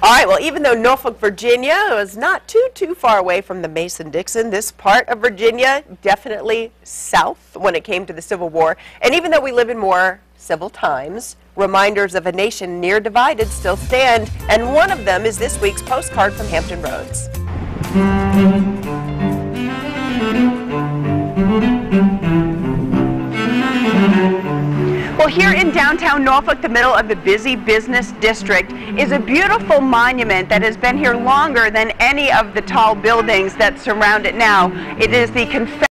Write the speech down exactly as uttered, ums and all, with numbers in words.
All right, well, even though Norfolk, Virginia was not too, too far away from the Mason-Dixon, this part of Virginia definitely south when it came to the Civil War. And even though we live in more civil times, reminders of a nation near divided still stand. And one of them is this week's postcard from Hampton Roads. Well, here in downtown Norfolk, the middle of the busy business district, is a beautiful monument that has been here longer than any of the tall buildings that surround it now. It is the Confederate